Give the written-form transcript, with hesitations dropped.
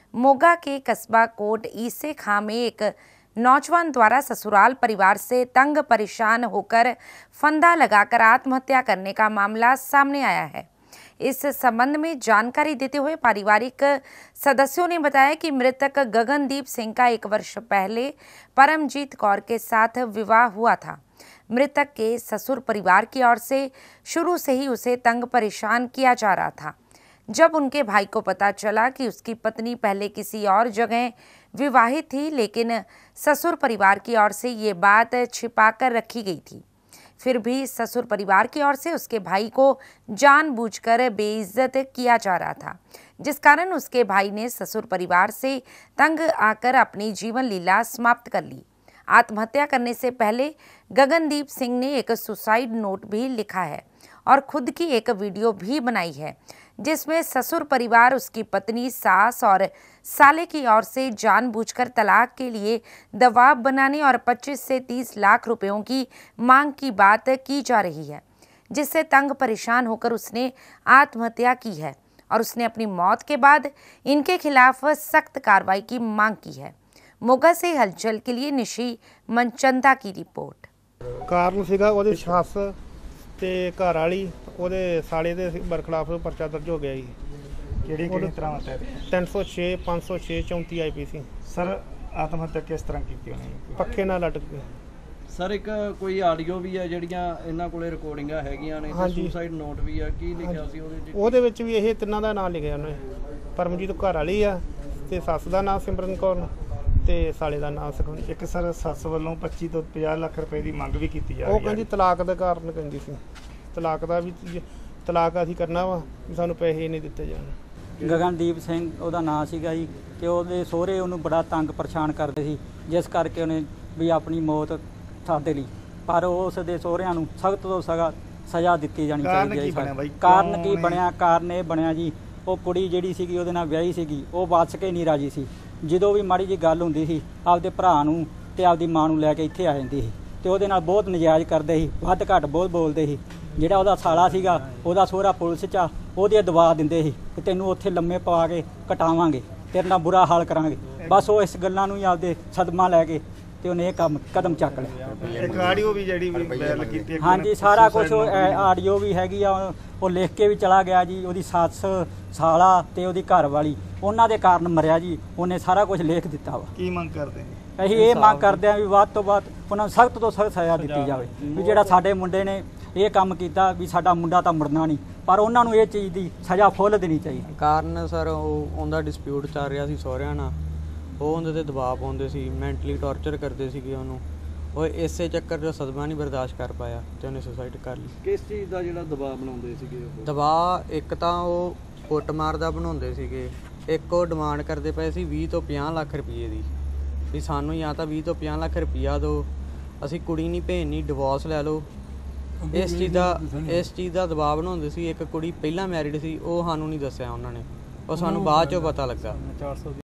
मोगा के कस्बा कोट ईसे खां में एक नौजवान द्वारा ससुराल परिवार से तंग परेशान होकर फंदा लगाकर आत्महत्या करने का मामला सामने आया है। इस संबंध में जानकारी देते हुए पारिवारिक सदस्यों ने बताया कि मृतक गगनदीप सिंह का 1 वर्ष पहले परमजीत कौर के साथ विवाह हुआ था। मृतक के ससुर परिवार की ओर से शुरू से ही उसे तंग परेशान किया जा रहा था। जब उनके भाई को पता चला कि उसकी पत्नी पहले किसी और जगह विवाहित थी, लेकिन ससुर परिवार की ओर से ये बात छिपाकर रखी गई थी, फिर भी ससुर परिवार की ओर से उसके भाई को जानबूझकर बेइज्जत किया जा रहा था, जिस कारण उसके भाई ने ससुर परिवार से तंग आकर अपनी जीवन लीला समाप्त कर ली। आत्महत्या करने से पहले गगनदीप सिंह ने एक सुसाइड नोट भी लिखा है और खुद की एक वीडियो भी बनाई है, जिसमें ससुर परिवार उसकी पत्नी, सास और साले की ओर से जानबूझकर तलाक के लिए दबाव बनाने और 25 से 30 लाख रुपयों की मांग की बात की जा रही है, जिससे तंग परेशान होकर उसने आत्महत्या की है और उसने अपनी मौत के बाद इनके खिलाफ सख्त कार्रवाई की मांग की है। मोगा से हलचल के लिए निशी मनचंदा की रिपोर्ट। कारण सीगा ਉਹਦੀ ਸੱਸ ਤੇ ਘਰ ਵਾਲੀ ਉਹਦੇ ਸਾਲੇ ਦੇ ਬਰਖਲਾਫ ਪਰਚਾ ਦਰਜ ਹੋ ਗਿਆ ਜੀ। ਕਿਹੜੀ ਤਰ੍ਹਾਂ ਦਾ 306 506 34 ਆਈਪੀਸੀ। ਸਰ ਆਤਮਹੱਤਿਆ ਕਿਸ ਤਰ੍ਹਾਂ ਕੀਤੀ ਉਹਨੇ? ਪੱਖੇ ਨਾਲ ਲਟਕ ਕੇ। ਸਰ ਇੱਕ ਕੋਈ ਆਡੀਓ ਵੀ ਹੈ ਜਿਹੜੀਆਂ ਇਹਨਾਂ ਕੋਲੇ ਰਿਕਾਰਡਿੰਗਾਂ ਹੈਗੀਆਂ ਨੇ ਤੇ ਸੁਸਾਈਡ ਨੋਟ ਵੀ ਆ, ਕੀ ਲਿਖਿਆ ਸੀ ਉਹਦੇ ਵਿੱਚ? ਉਹਦੇ ਵਿੱਚ ਵੀ ਇਹ ਤਿੰਨਾਂ ਦਾ ਨਾਮ ਲਿਖਿਆ ਉਹਨੇ। ਪਰਮਜੀਤ ਘਰ ਵਾਲੀ ਆ ਤੇ ਸੱਸ ਦਾ ਨਾਮ ਸਿਮਰਨ ਕੌਰ ਤੇ ਸਾਲੇ ਦਾ ਨਾਮ ਸੁਖਨ। ਇੱਕ ਸਰ ਸੱਸ ਵੱਲੋਂ 25 ਤੋਂ 50 ਲੱਖ ਰੁਪਏ ਦੀ ਮੰਗ ਵੀ ਕੀਤੀ ਜਾ ਰਹੀ ਹੈ। ਉਹ ਕਹਿੰਦੀ ਤਲਾਕ ਦੇ ਕਾਰਨ ਕਹਿੰਦੀ ਸੀ, ਤਲਾਕ ਦਾ ਵੀ ਤਲਾਕ ਅਸੀਂ ਕਰਨਾ ਵਾ, ਸਾਨੂੰ ਪੈਸੇ ਨਹੀਂ ਦਿੱਤੇ ਜਾਣ। ਗਗਨਦੀਪ ਸਿੰਘ ਉਹਦਾ ਨਾਂ ਸੀਗਾ ਜੀ ਤੇ ਉਹਦੇ ਸਹੁਰੇ ਉਹਨੂੰ ਬੜਾ ਤੰਗ ਪਰੇਸ਼ਾਨ ਕਰਦੇ ਸੀ, ਜਿਸ ਕਰਕੇ ਉਹਨੇ ਵੀ ਆਪਣੀ ਮੌਤ ਸਾਡੇ ਲਈ, ਪਰ ਉਸ ਦੇ ਸਹੁਰਿਆਂ ਨੂੰ ਸਖਤ ਤੋਂ ਸਖਤ ਸਜ਼ਾ ਦਿੱਤੀ ਜਾਣੀ ਚਾਹੀਦੀ ਹੈ। ਕਾਰਨ ਕੀ ਬਣਿਆ? ਕਾਰਨ ਇਹ ਬਣਿਆ ਜੀ, ਉਹ ਕੁੜੀ ਜਿਹੜੀ ਸੀਗੀ ਉਹਦੇ ਨਾਲ ਵਿਆਹੀ ਸੀਗੀ, ਉਹ ਬਚ ਕੇ ਨਹੀਂ ਰਾਜੀ ਸੀ। ਜਦੋਂ ਵੀ ਮਾੜੀ ਜੀ ਗੱਲ ਹੁੰਦੀ ਸੀ ਆਪਦੇ ਭਰਾ ਨੂੰ ਤੇ ਆਪਦੀ ਮਾਂ ਨੂੰ ਲੈ ਕੇ ਇੱਥੇ ਆ ਜਾਂਦੀ ਸੀ ਤੇ ਉਹਦੇ ਨਾਲ ਬਹੁਤ ਨਜਾਇਜ਼ ਕਰਦੇ ਸੀ, ਵੱਧ ਘੱਟ ਬਹੁਤ ਬੋਲਦੇ ਸੀ। ਜਿਹੜਾ ਉਹਦਾ ਸਾਲਾ ਸੀਗਾ, ਉਹਦਾ ਸਹੁਰਾ ਪੁਲਿਸ 'ਚ ਆ, ਉਹਦੇ ਦਬਾ ਦਿੰਦੇ ਸੀ ਕਿ ਤੈਨੂੰ ਉੱਥੇ ਲੰਮੇ ਪਵਾ ਕੇ ਕਟਾਵਾਂਗੇ, ਤੇਰੇ ਨਾਲ ਬੁਰਾ ਹਾਲ ਕਰਾਂਗੇ। ਬਸ ਉਹ ਇਸ ਗੱਲਾਂ ਨੂੰ ਹੀ ਆਪਦੇ ਸਦਮਾ ਲੈ ਕੇ ਤੇ ਉਹਨੇ ਇਹ ਕਦਮ ਚੱਕ ਲਿਆ। ਇੱਕ ਆਡੀਓ ਵੀ ਜਿਹੜੀ ਵਾਇਰਲ ਕੀਤੀ? ਹਾਂਜੀ, ਸਾਰਾ ਕੁਝ ਆਡੀਓ ਵੀ ਹੈਗੀ ਆ, ਉਹ ਲਿਖ ਕੇ ਵੀ ਚਲਾ ਗਿਆ ਜੀ। ਉਹਦੀ ਸੱਸ, ਸਾਲਾ ਤੇ ਉਹਦੀ ਘਰ ਵਾਲੀ, ਉਹਨਾਂ ਦੇ ਕਾਰਨ ਮਰਿਆ ਜੀ। ਉਹਨੇ ਸਾਰਾ ਕੁਝ ਲਿਖ ਦਿੱਤਾ ਵਾ। ਕੀ ਮੰਗ ਕਰਦੇ ਨੇ? ਅਸੀਂ ਇਹ ਮੰਗ ਕਰਦੇ ਹਾਂ ਵੀ ਵੱਧ ਤੋਂ ਵੱਧ ਉਹਨਾਂ ਨੂੰ ਸਖਤ ਤੋਂ ਸਖਤ ਸਜ਼ਾ ਦਿੱਤੀ ਜਾਵੇ, ਵੀ ਜਿਹੜਾ ਸਾਡੇ ਮੁੰਡੇ ਨੇ ਇਹ ਕੰਮ ਕੀਤਾ, ਵੀ ਸਾਡਾ ਮੁੰਡਾ ਤਾਂ ਮੁੜਨਾ ਨਹੀਂ, ਪਰ ਉਹਨਾਂ ਨੂੰ ਇਹ ਚੀਜ਼ ਦੀ ਸਜ਼ਾ ਫੁੱਲ ਦੇਣੀ ਚਾਹੀਦੀ। ਕਾਰਨ ਸਰ ਉਹਦਾ ਡਿਸਪਿਊਟ ਚੱਲ ਰਿਹਾ ਸੀ ਸਹੁਰਿਆਂ ਨਾਲ, ਉਹ ਉਹਦੇ ਤੇ ਦਬਾਅ ਪਾਉਂਦੇ ਸੀ, ਮੈਂਟਲੀ ਟੌਰਚਰ ਕਰਦੇ ਸੀਗੇ ਉਹਨੂੰ। ਉਹ ਇਸੇ ਚੱਕਰ 'ਚ ਸਦਮਾ ਨਹੀਂ ਬਰਦਾਸ਼ਤ ਕਰ ਪਾਇਆ ਤੇ ਉਹਨੇ ਸੁਸਾਈਡ ਕਰ ਲਈ। ਕਿਸ ਚੀਜ਼ ਦਾ ਜਿਹੜਾ ਦਬਾਅ ਬਣਾਉਂਦੇ ਸੀਗੇ ਉਹ? ਦਬਾਅ ਇੱਕ ਤਾਂ ਉਹ ਕੁੱਟਮਾਰ ਦਾ ਬਣਾਉਂਦੇ ਸੀਗੇ, ਇੱਕ ਉਹ ਡਿਮਾਂਡ ਕਰਦੇ ਪਏ ਸੀ 20 ਤੋਂ 50 ਲੱਖ ਰੁਪਏ ਦੀ, ਵੀ ਸਾਨੂੰ ਜਾਂ ਤਾਂ 20 ਤੋਂ 50 ਲੱਖ ਰੁਪਈਆ ਦਿਓ, ਅਸੀਂ ਕੁੜੀ ਨਹੀਂ ਭੇਜਣੀ, ਡਿਵੋਰਸ ਲੈ ਲਓ। ਇਸ ਚੀਜ਼ ਦਾ ਦਬਾਅ ਬਣਾਉਂਦੇ ਸੀ। ਇੱਕ ਕੁੜੀ ਪਹਿਲਾਂ ਮੈਰਿਡ ਸੀ, ਉਹ ਸਾਨੂੰ ਨਹੀਂ ਦੱਸਿਆ ਉਹਨਾਂ ਨੇ, ਉਹ ਸਾਨੂੰ ਬਾਅਦ 'ਚੋਂ ਪਤਾ ਲੱਗਾ।